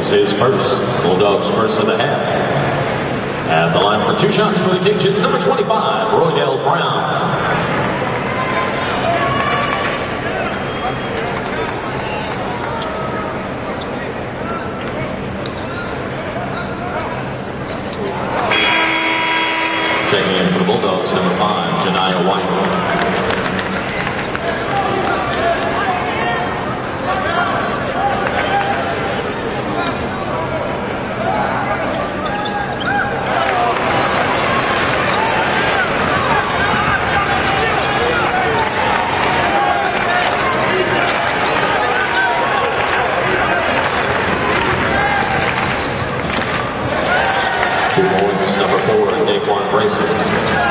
his first. Bulldogs first of the half. At the line for 2 shots for the Cajuns, number 25, Roydell Brown. Checking in for the Bulldogs, number 5, Janiah White. Number 4, Daquan Brayson.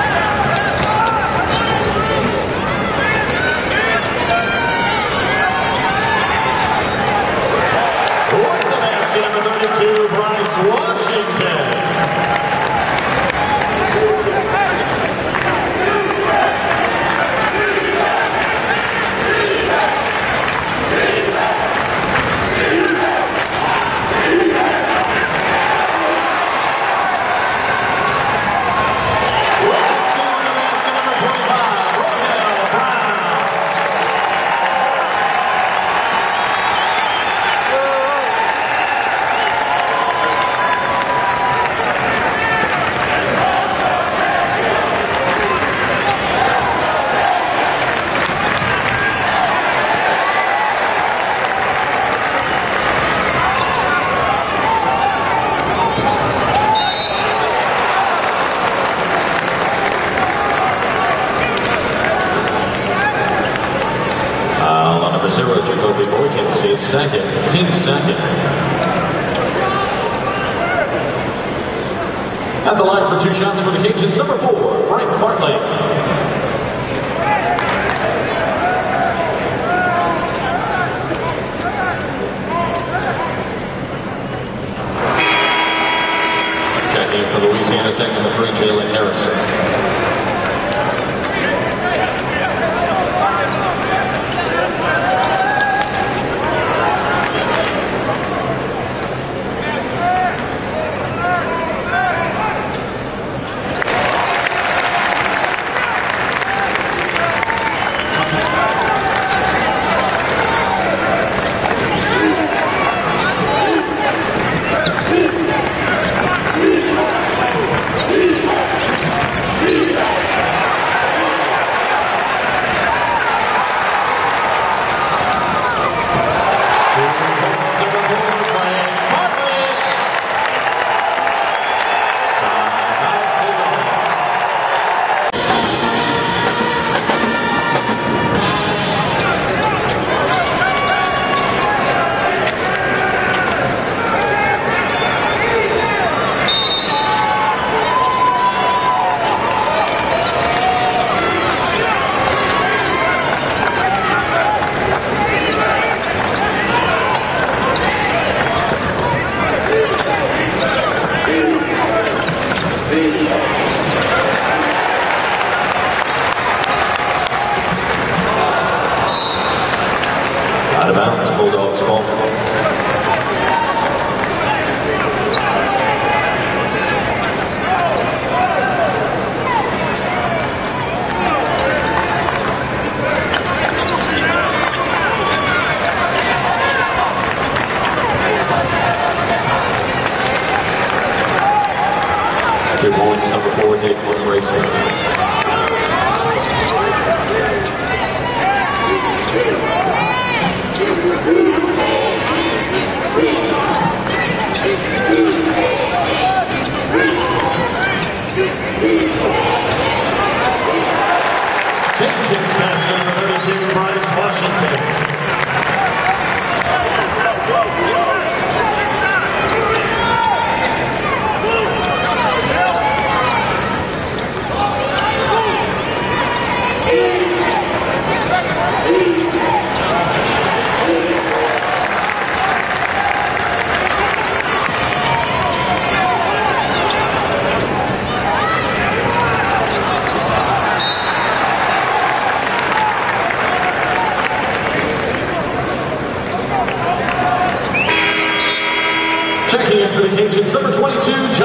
Second, team second. At the line for 2 shots for the Cajuns, number 4, Frank Bartley. Checking for Louisiana Tech, number 3, Jalen Harris.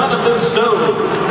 Jonathan Stone.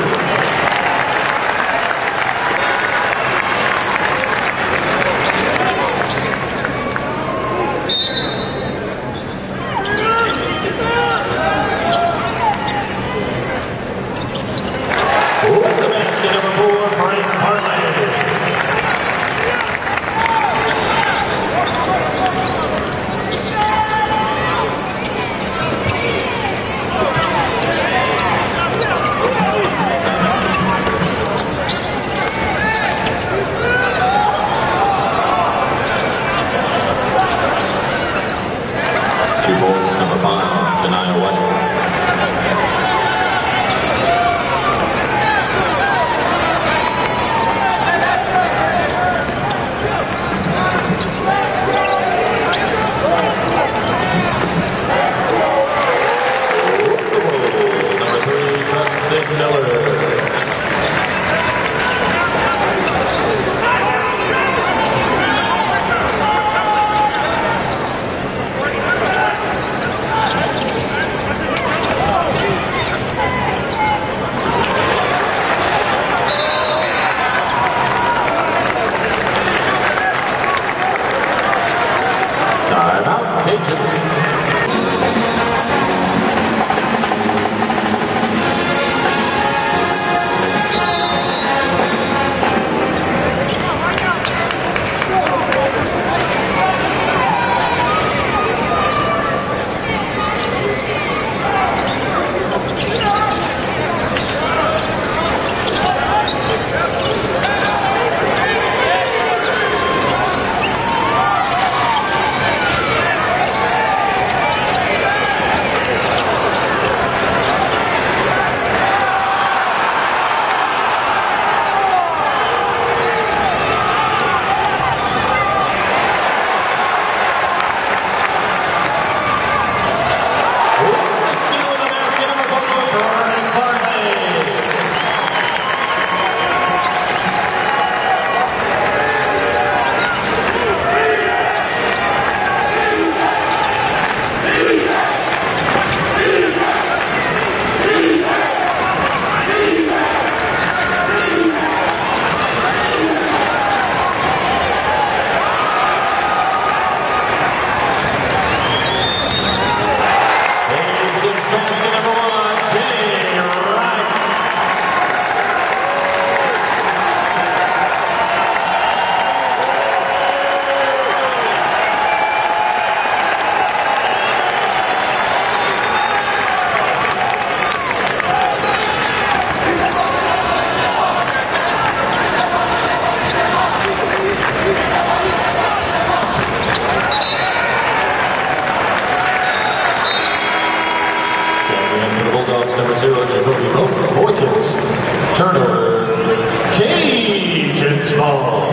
Turnover, Cajun Small.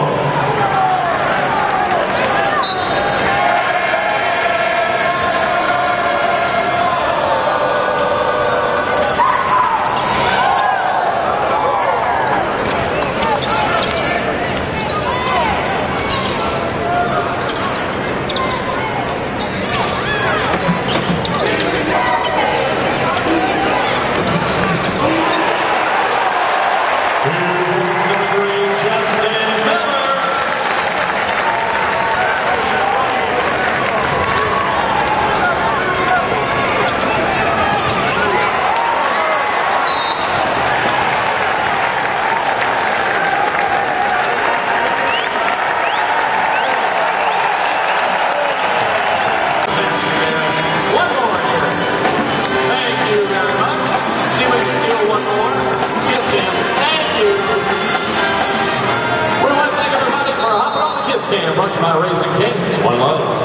Brought to you by Raising Kings. One love.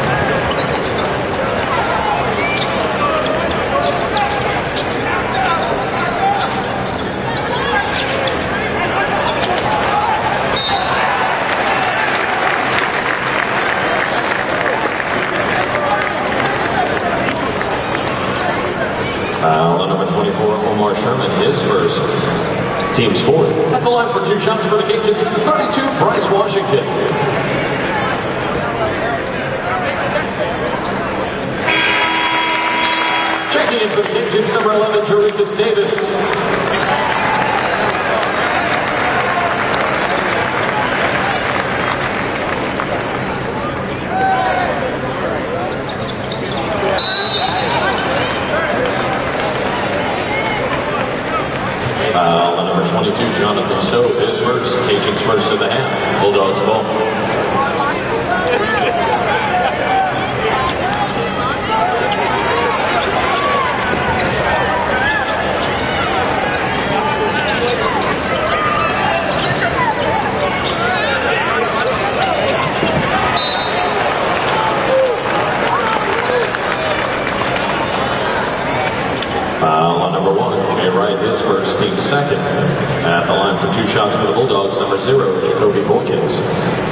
Foul on number 24, Omar Sherman, his first. Team's fourth. At the line for two shots for the Cajuns, number 32, Bryce Washington. Check Checking in for the Cajuns, number 11, Jerikas Davis. Foul on number 22, Jonathan Soap, his first. Cajuns first of the half. Bulldogs ball. Foul on number 1, Jay Wright, his first, team second. At the line for 2 shots for the Bulldogs, number 0, Jacoby Boykins.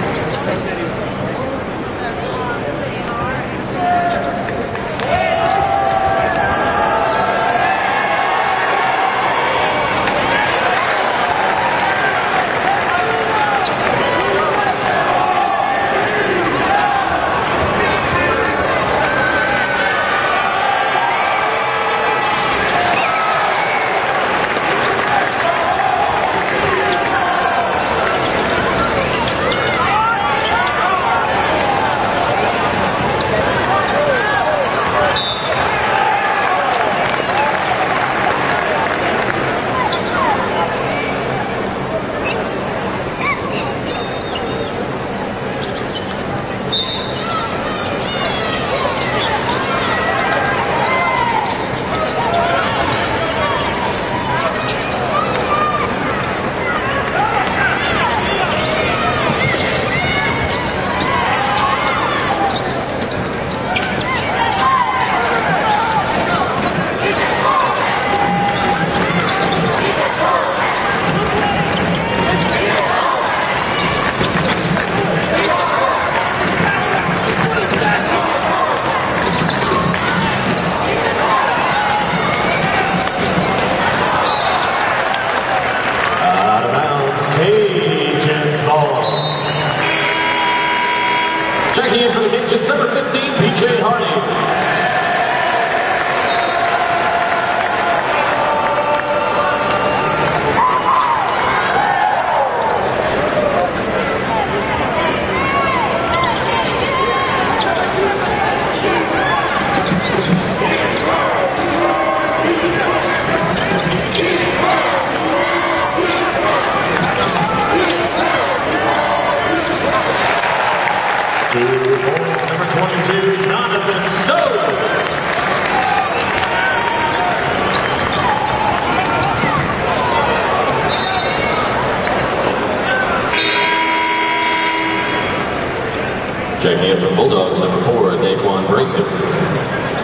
Checking in for the Cajuns, number 15, PJ Hardy. Number 22, Jonathan Stowe. Checking in for Bulldogs, number 4, Daquan Grayson.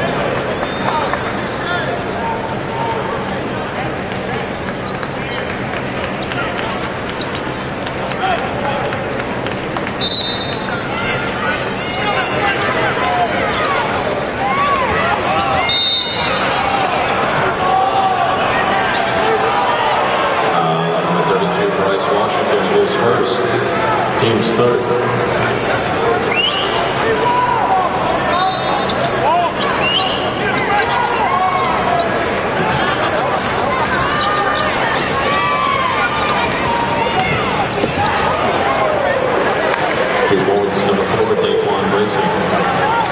First, team's third. Two points, number 4, Daquan Grayson.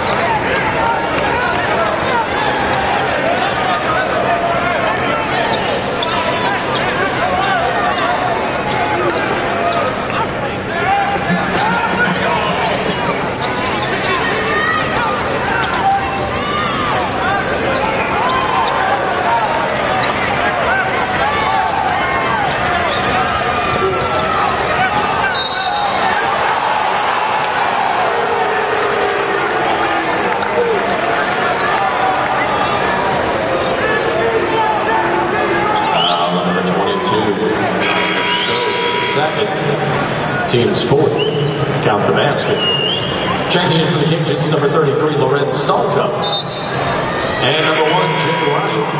Second, team's fourth. Count the basket. Checking in for the Cajuns, number 33, Lorenz Stalka. And number 1, Jay Wright.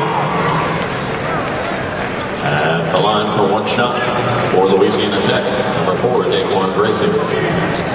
At the line for 1 shot for Louisiana Tech, number 4, Daquan Grayson.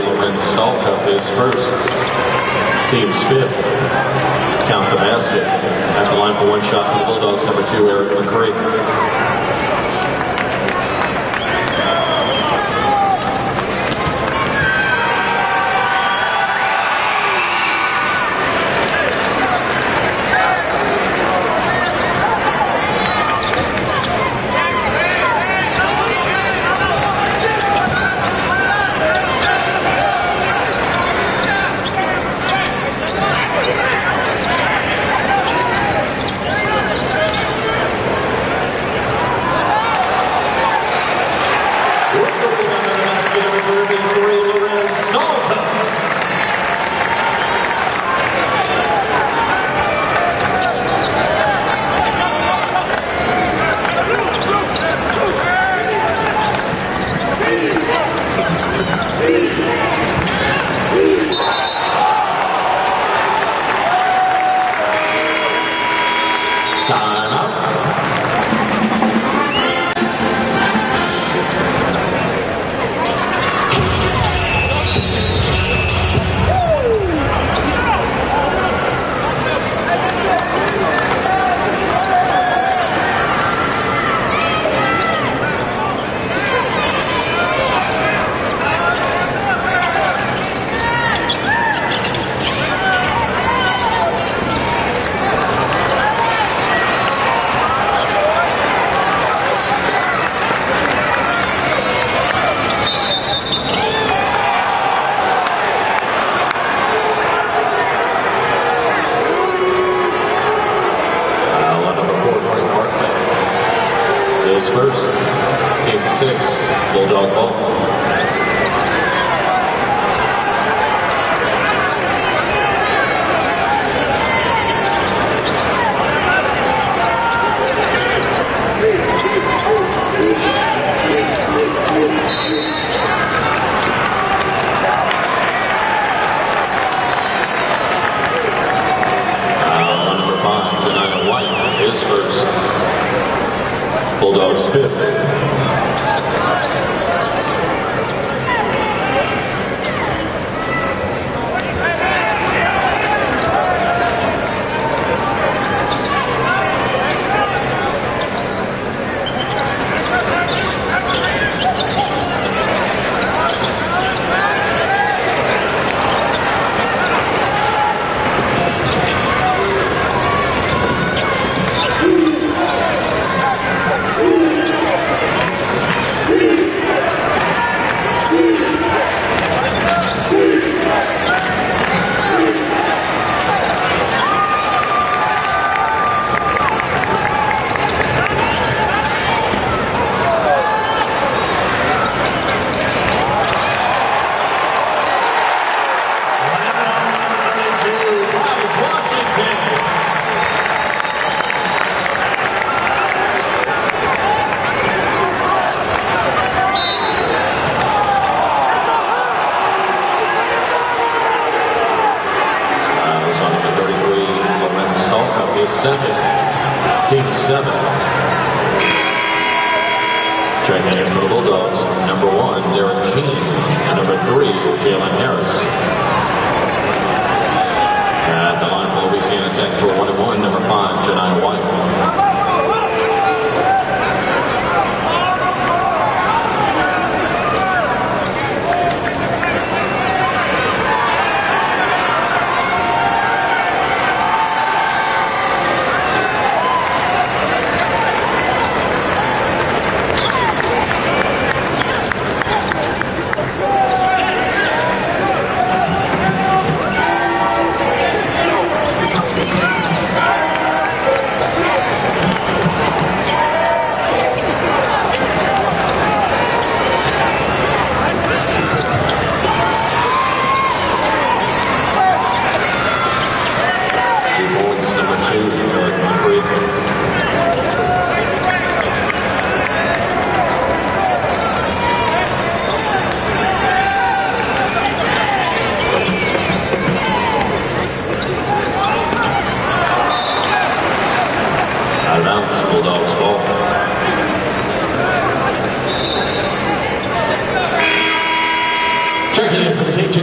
Lorenz Stalkup is first. Team's fifth. Count the basket. At the line for one shot for the Bulldogs, number 2, Eric McCree. First, team 6, Bulldog ball. Number 5, Wright is first. Bulldogs fifth. Second, team 7. Checking in for the Bulldogs, number 1, Derek Jean, and number 3, Jalen Harris. At the line for Louisiana Tech for 1-1, number 5, Janiah White.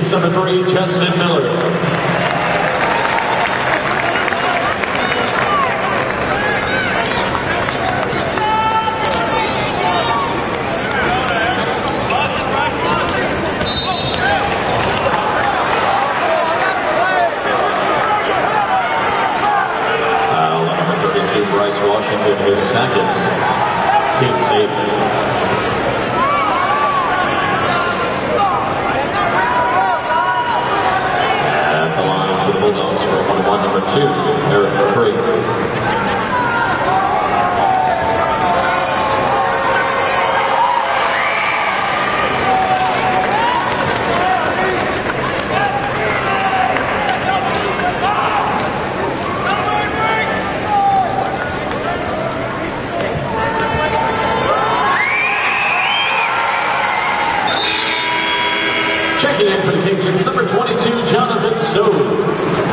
Cajuns number 3, Justin Miller. Wright, Washington, his second team safety. At the line for the Bulldogs for 1-1, number 2, Eric McCree. Checking in for the Cajuns, number 22, Jonathan Stove.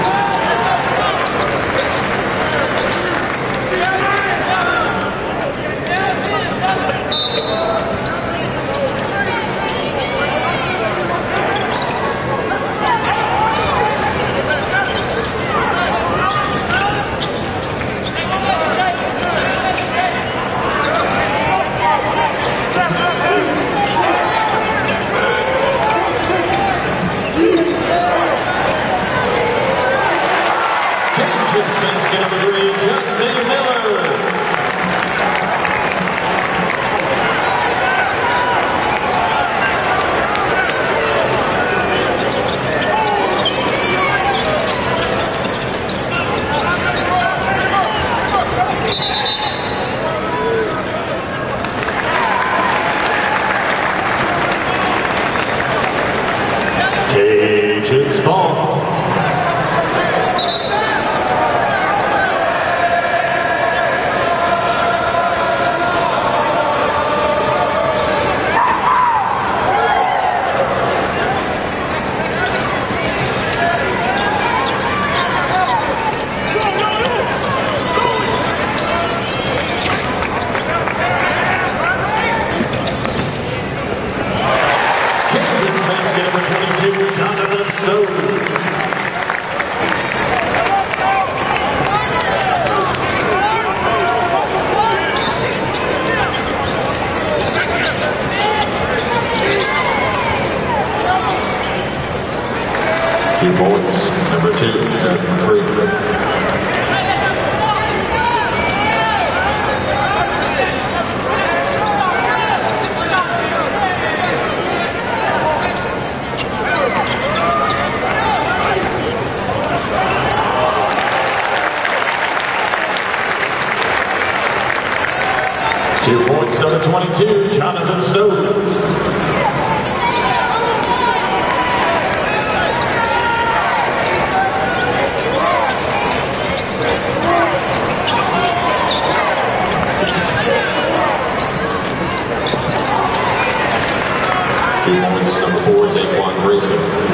2 points, number 2, Eric McCree. 2 points, number 22, Jonathan Stove. 2 points, number 4, Daquan Grayson.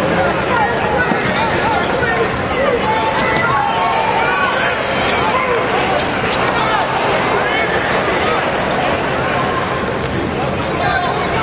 2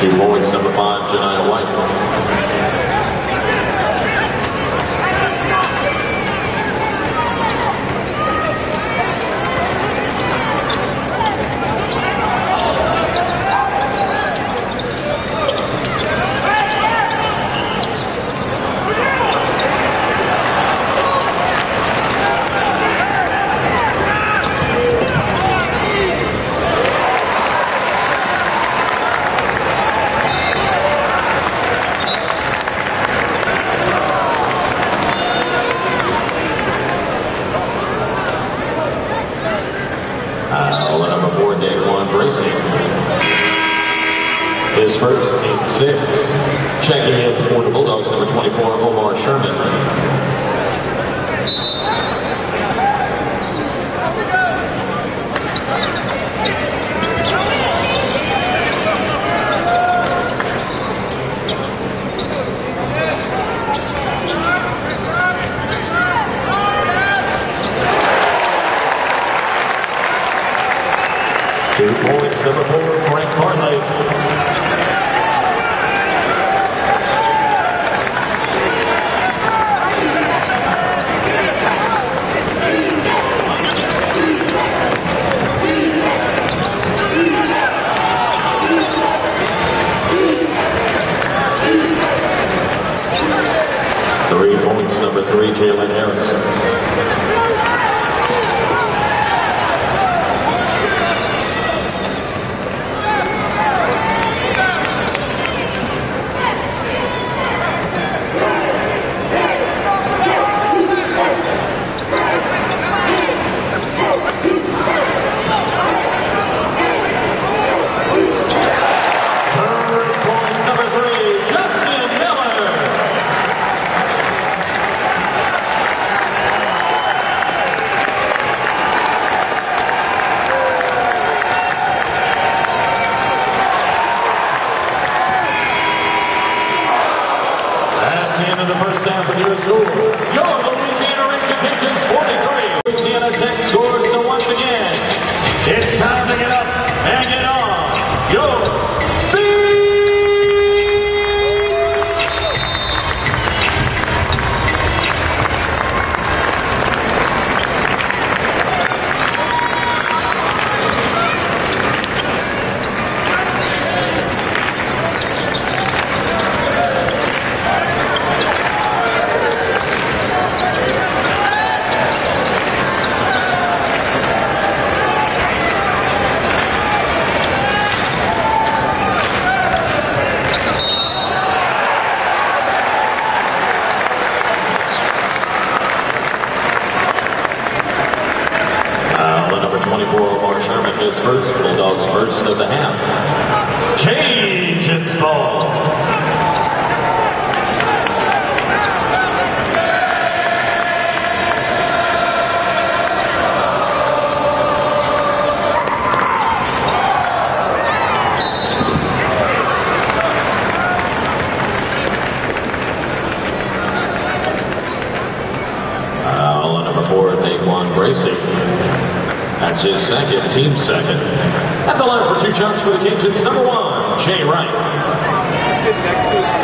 2 points, number 5, Janiyah White. His first, team 6. Checking in for the Bulldogs, number 24, Omar Sherman. 2 points, number 4, Frank Hartley. 3 points, number 3, Jalen Harris. The end of the first half of your score. Your Louisiana Wright 43. Louisiana Tech scores, so once again, it's time to get up and get on your his first, Bulldogs first of the half. Cajuns ball. Number 4, Daquan Bracey. That's his second, team second. At the line for 2 shots for the Cajuns, number 1, Jay Wright.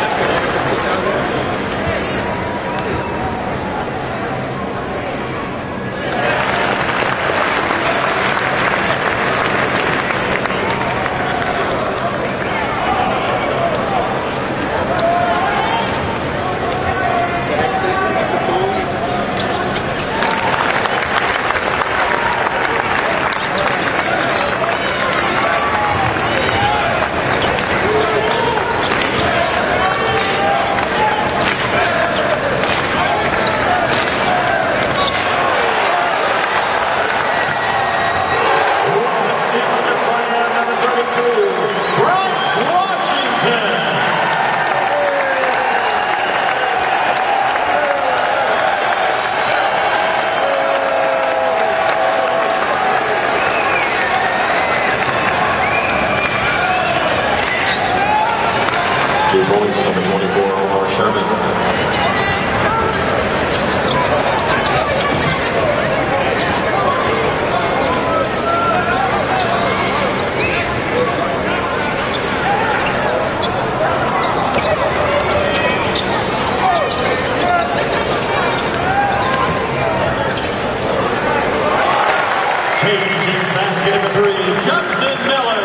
Cajuns basket number 3, Justin Miller.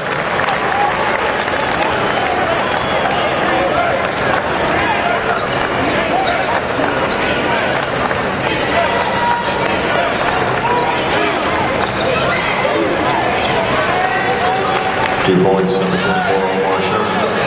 Two points, number 24, Omar Sherman.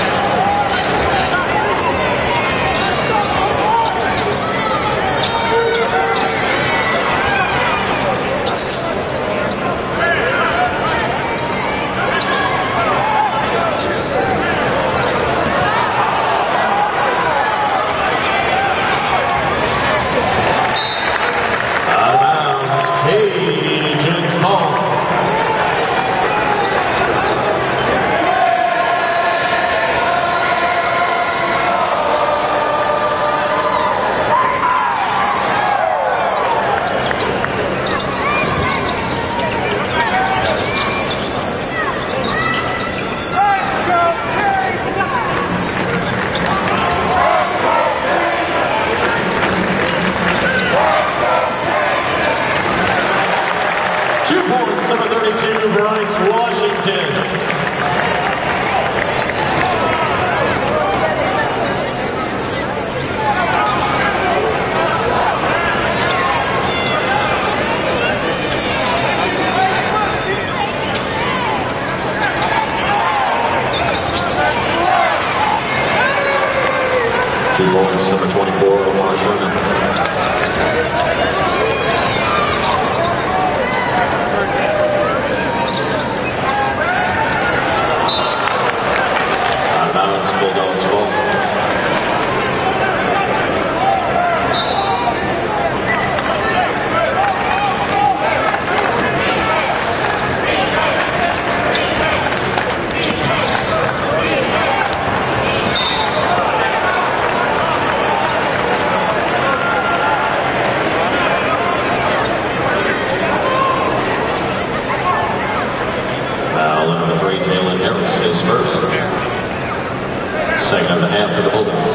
Number 32, Wright, Washington. Two points, number 24, Omar Sherman. Bulldogs ball. Foul number 3, Jalen Harris is first. Second of the half for the Bulldogs.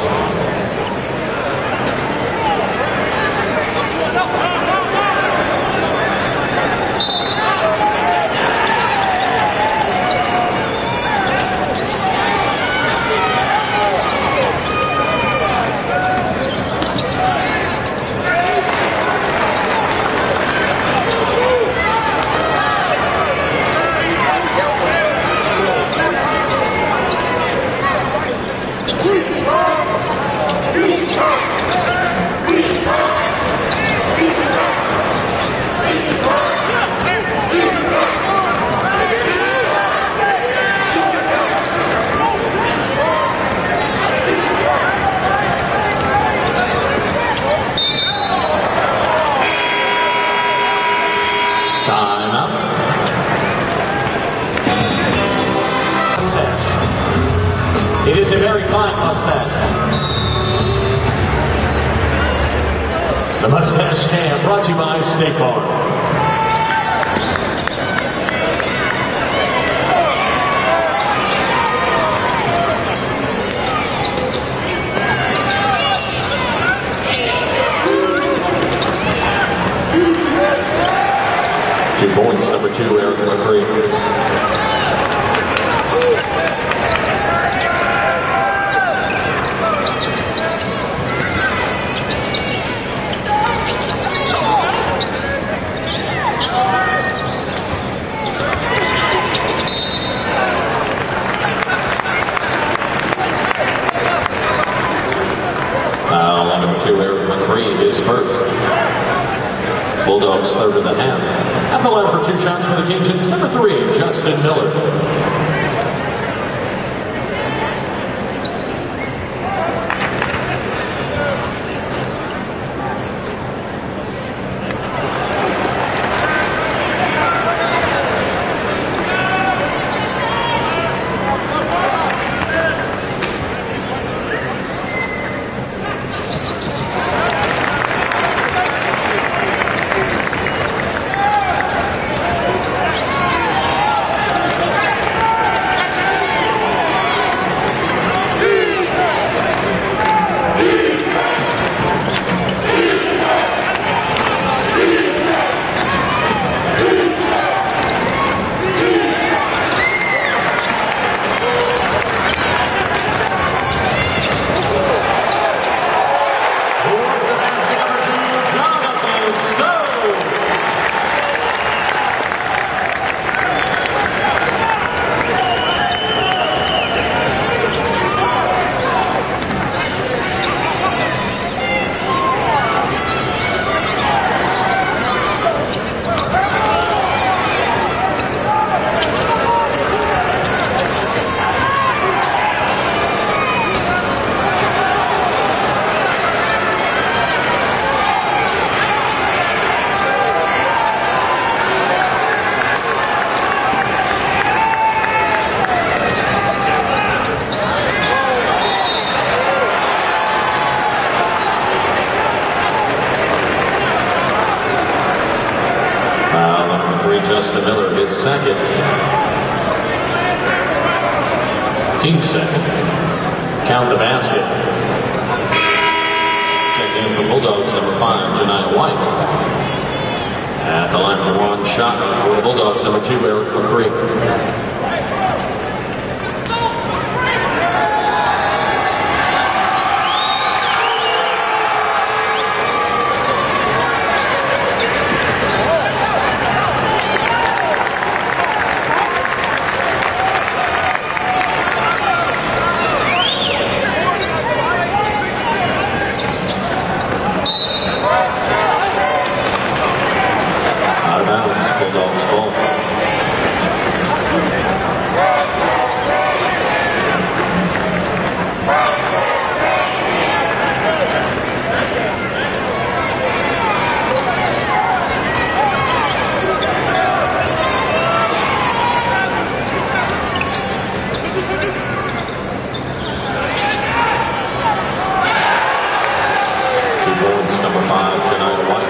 It is a very fine mustache. The Mustache Cam brought to you by State Farm. 2 points, number 2, Eric McCree. Number 2, Eric McCree is first. Bulldogs third of the half. At the line for 2 shots for the Cajuns, number 3, Justin Miller. Foul on number 3, Justin Miller, his second. Team second. Count the basket. Check in for Bulldogs, number 5, Janiah White. At the line for one shot for the Bulldogs, number 2, Eric McCree. Bulldogs ball. Number 5, Janiah White.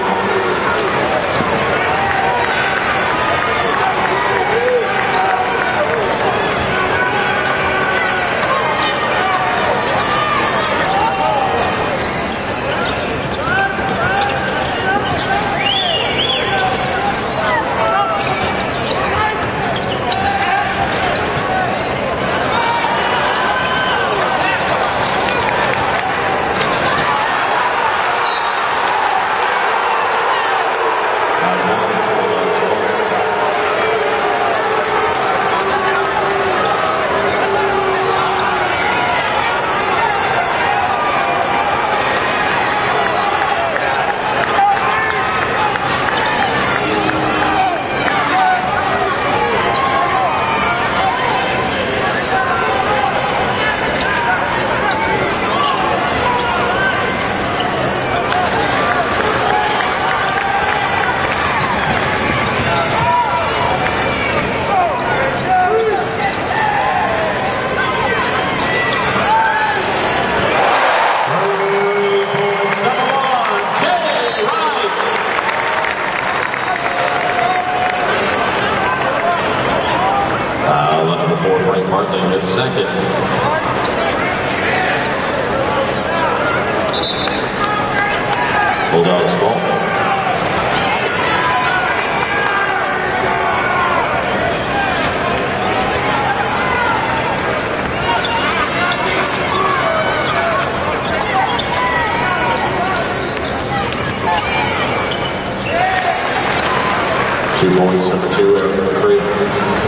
Wright Martin is second. Bulldogs ball. Two points, number 2, Eric McCree.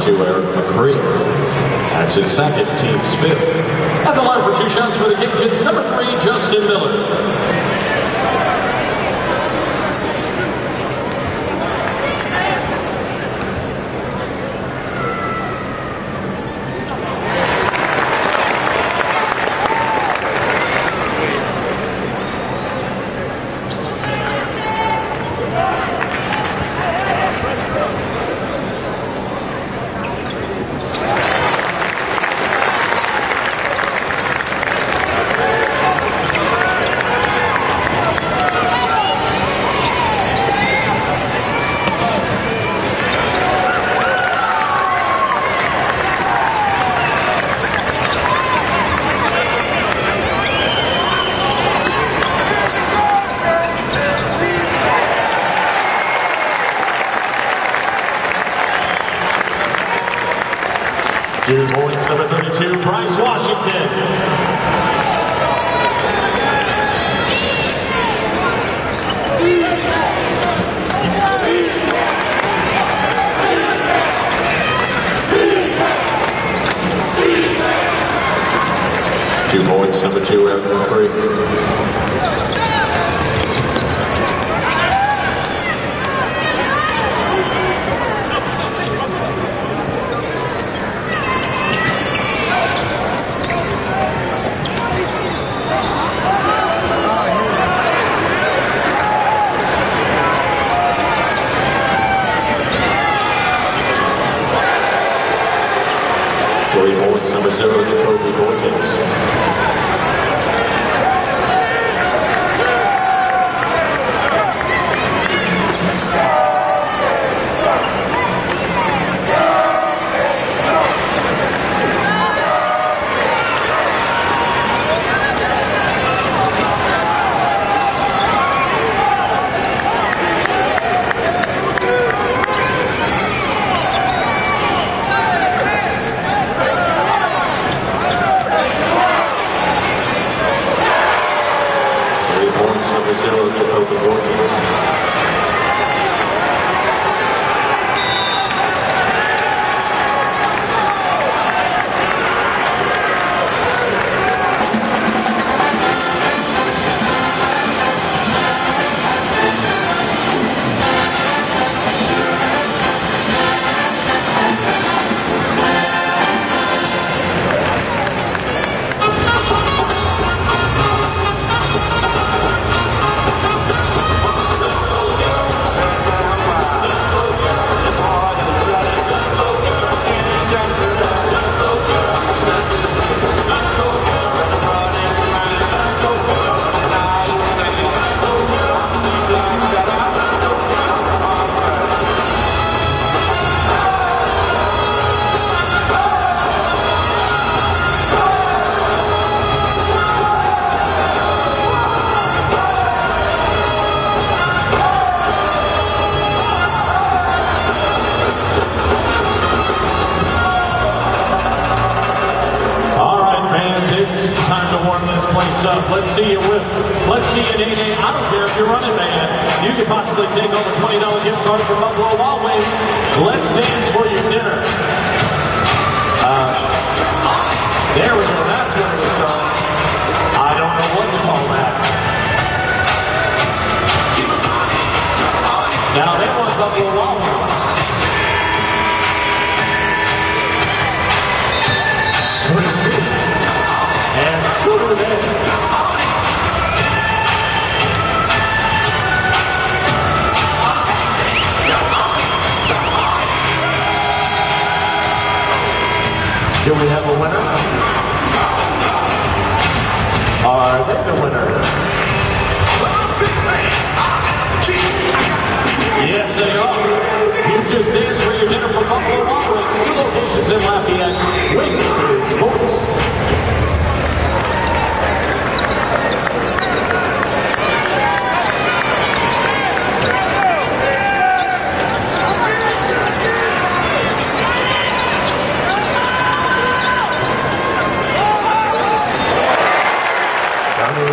2, Eric McCree. That's his second, team's 5th. At the line for 2 shots for the Cajuns, number 3, Justin Miller. Due points, number 32, Bryce Washington. 2 points, number 2, Eric McCree. 3 points, number 0, Jacoby Boykins. Number 0, Jacoby Boykins. Up. Let's see you in 8A. I don't care if you're running man. You could possibly take home a $20 gift card from Buffalo Wild Wings. Let's dance for your dinner. There we go. That's what it was on. I don't know what to call that. Now they want Buffalo Wild Wings. So does he. And so do they. Do we have a winner? Are they the winner? Yes, they are. You just danced for your dinner from Buffalo Wild Wings. 2 locations in Lafayette. Wings for sports.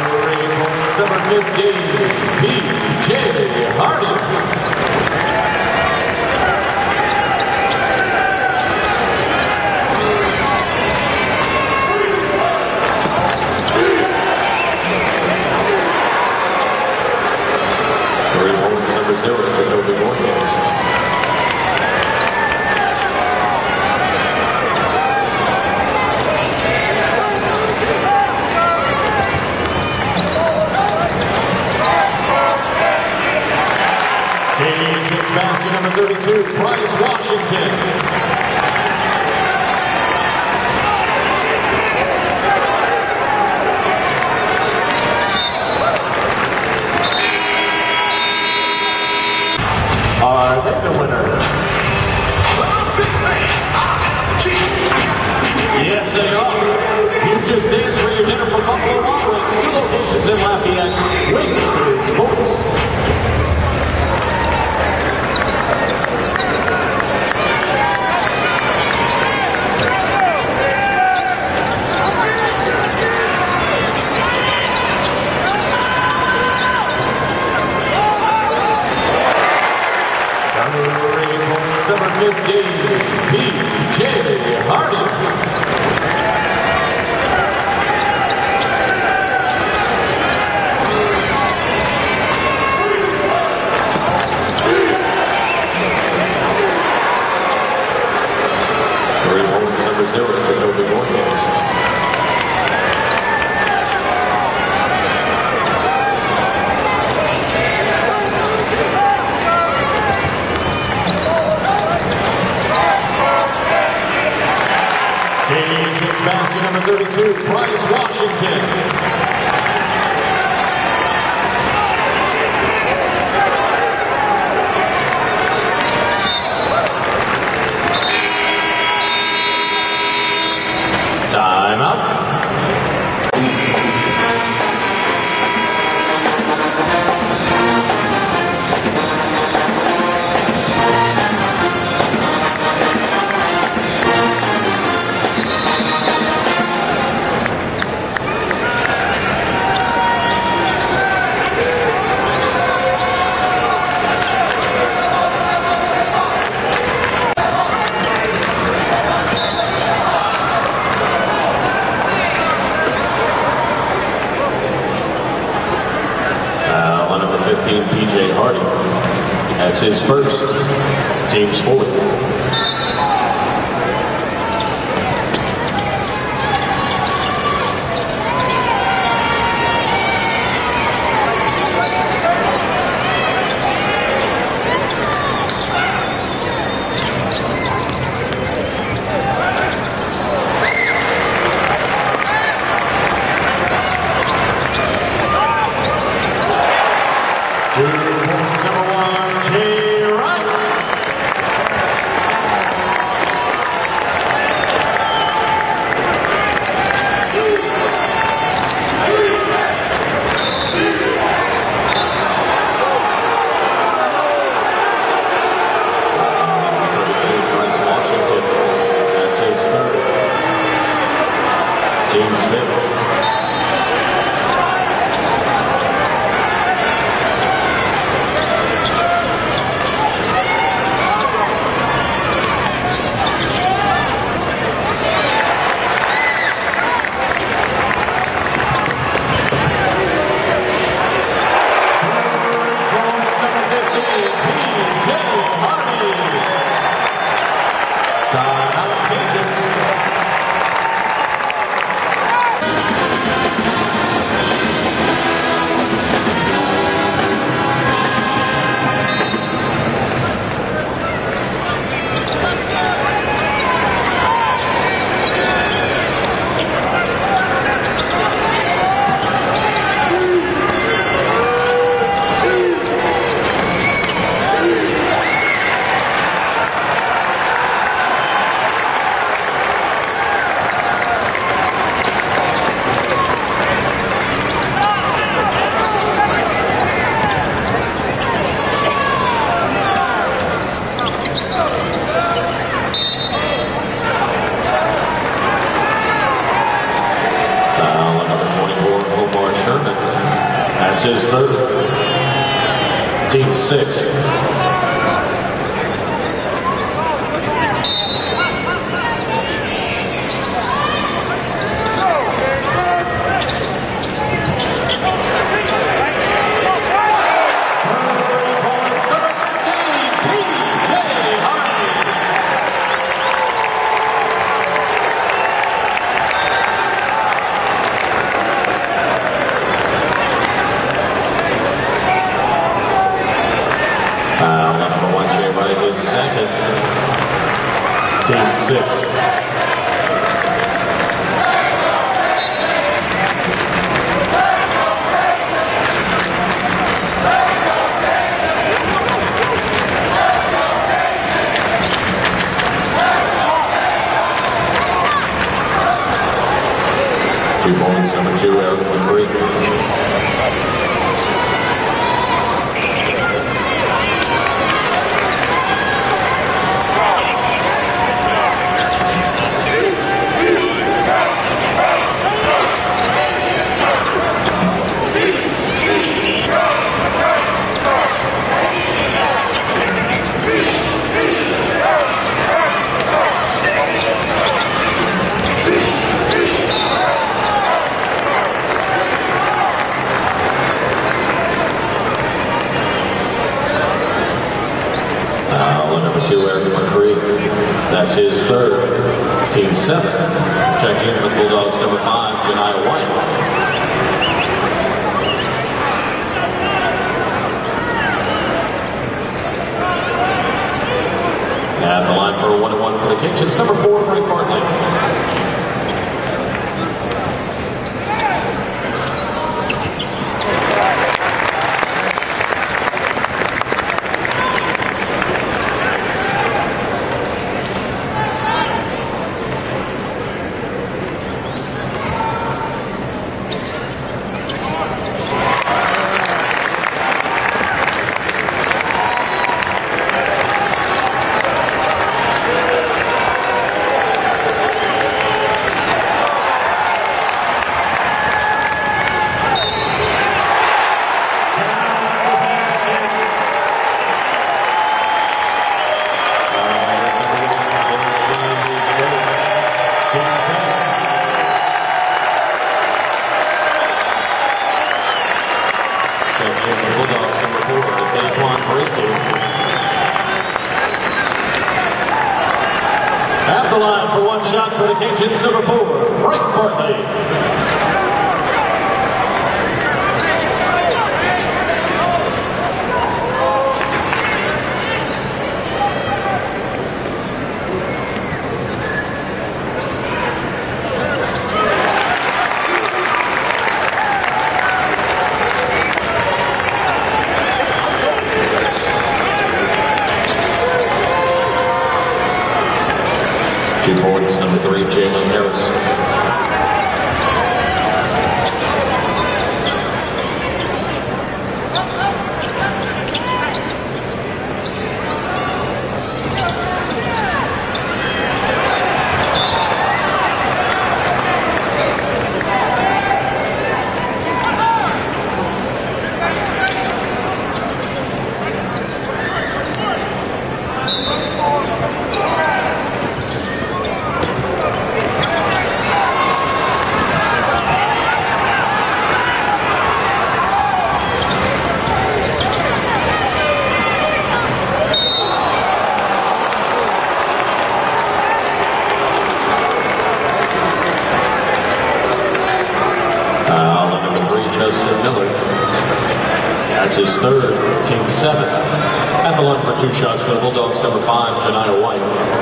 Number 15, P.J. Hardy. 32, Bryce Washington. Are they the winners? Yes, they are. Future stands for your dinner from Buffalo Wild Wings. 2 locations in Lafayette. Wings for sports. Number 50, P.J. Hardy. Number 0, Jacoby Morgan. Basket number 32, Bryce Washington. Timeout. P.J. Hardy. That's his first. Team's fourth. His third, team sixth. second. Team 6. Two points, number 2, Eric McCree. That's his third. Team 7. Checking in for the Bulldogs, number 5, Janiah White. At the line for a 1-1 for the Cajuns, number 4, Frank Bartley. At the line for one shot for the Cajuns, number 4, Frank Bartley. 2 points, number 3, Jalen Harris. That's his third, team 7. At the line for 2 shots for the Bulldogs, number 5, Janiah White.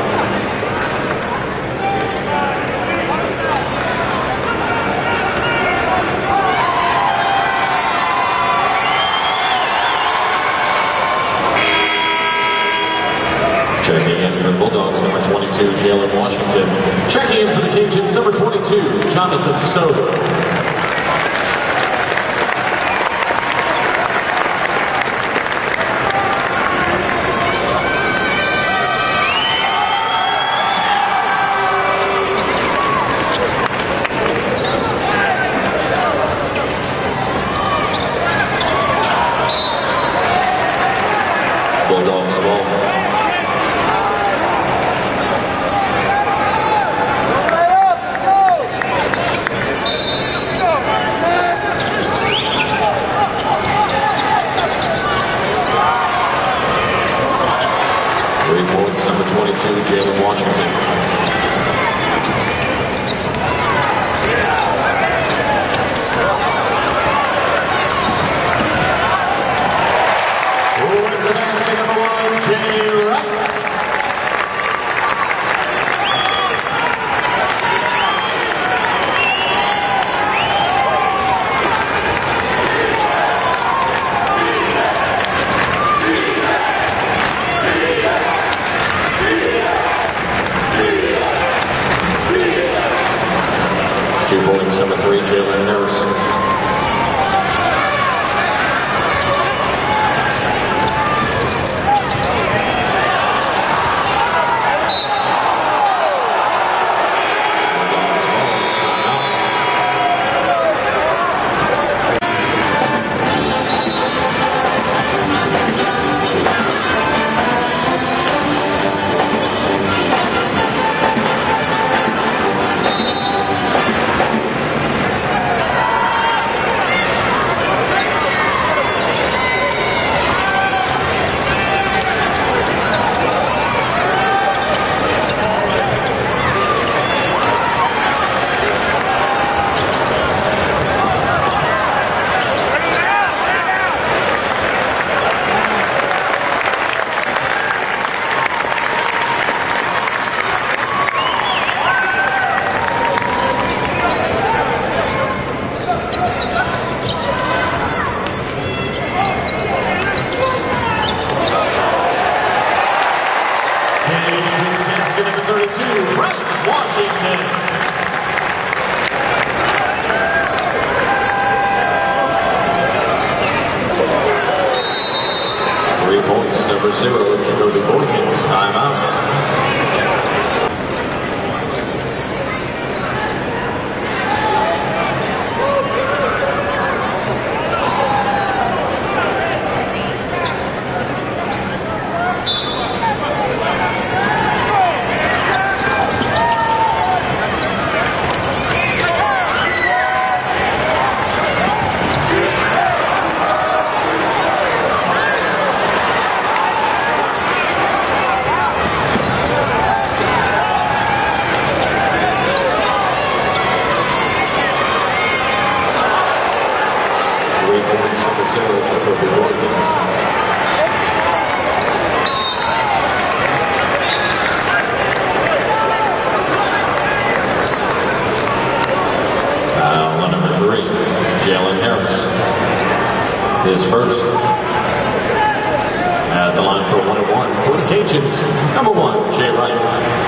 Checking in for the Bulldogs, number 22, Jalen Washington. Checking in for the Cajuns, number 22, Jonathan Soder. Bulldogs ball. Points, number 22, Jalen Washington. Wright. 0, Jacoby Boykins, timeout. His first at the line for 1-1 for the Cajuns. Number 1, Jay Wright.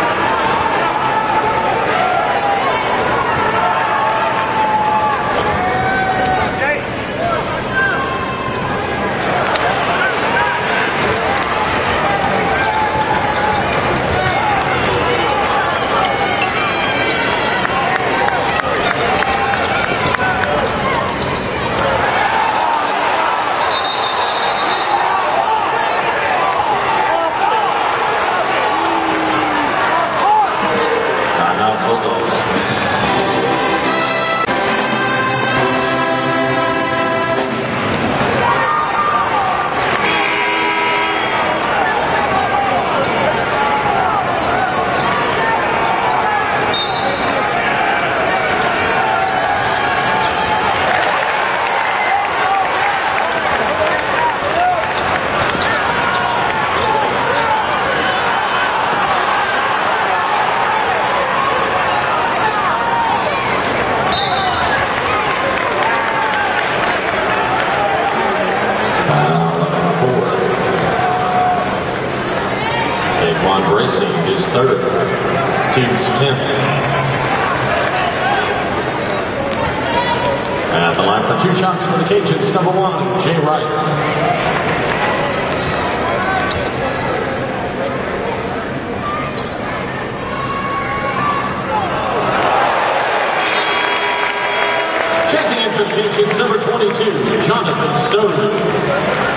His third, team's 10th. At the line for 2 shots for the Cajuns, number 1, Jay Wright. Checking in for the Cajuns, number 22, Jonathan Stone.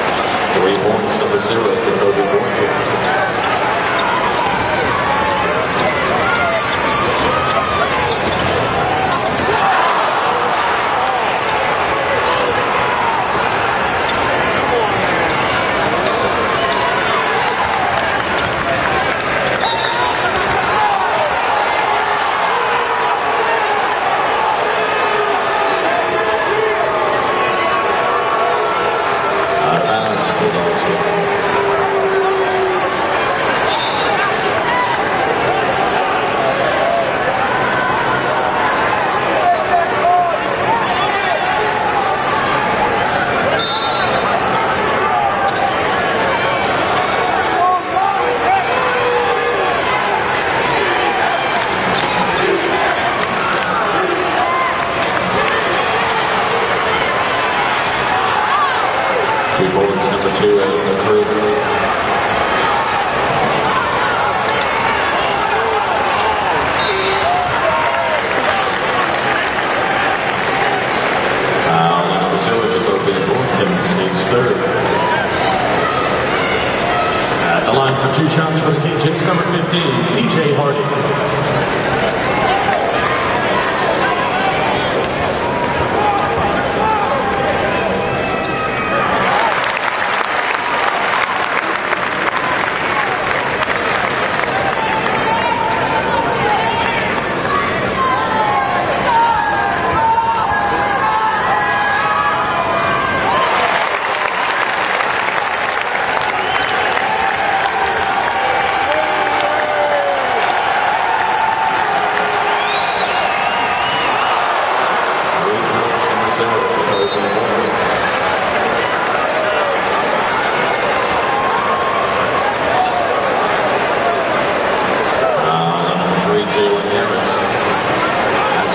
Number 0, Jacoby Boykins.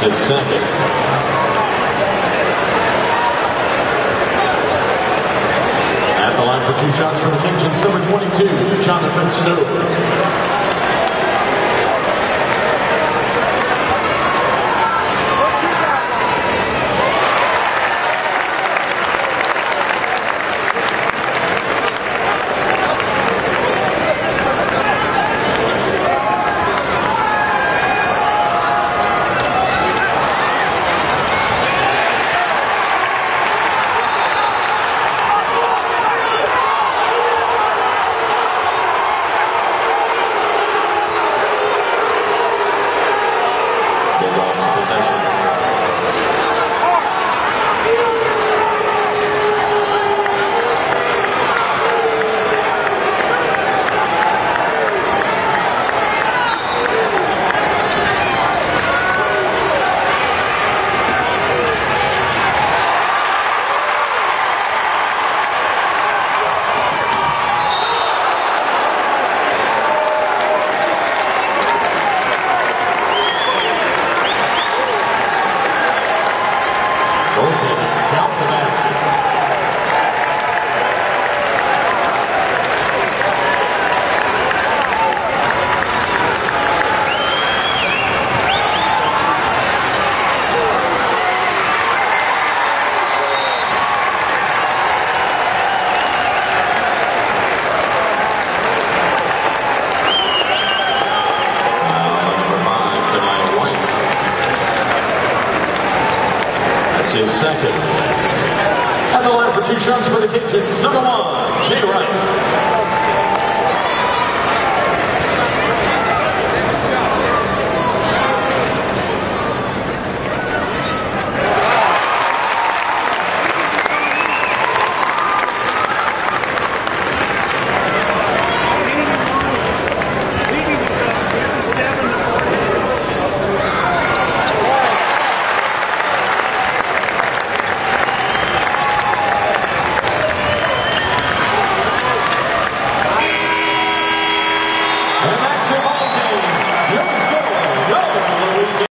his second. At the line for 2 shots for the Cajuns, number 22, Jonathan Stowe. His second. At the line for 2 shots for the Cajuns, number 1, Wright.